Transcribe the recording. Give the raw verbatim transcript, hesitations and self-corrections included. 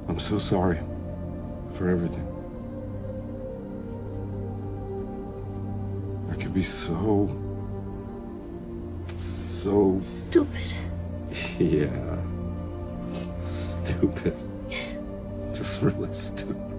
I'm so sorry for everything. I could be so... so... Stupid. Yeah. Stupid. Just really stupid.